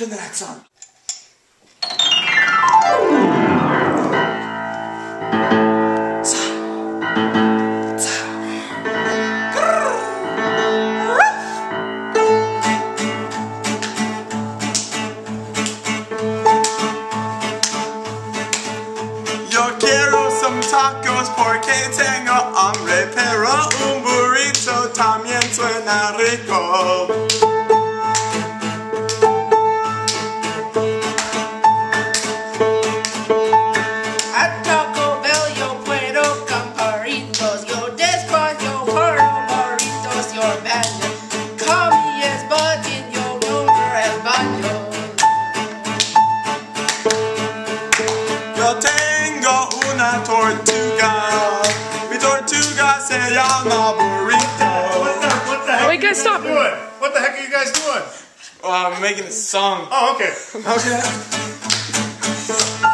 Turn the lights on. Yo quiero some tacos porque tengo hambre, pero un burrito también suena rico. At Taco Bell yo puedo comparitos, yo después yo puedo burritos, your baño. Comí es button, yo over el baño. Yo tengo una tortuga, mi tortuga se llama burrito. What the heck Wait, guys, stop. doing? What the heck are you guys doing? I'm making a song. Oh, okay. Okay.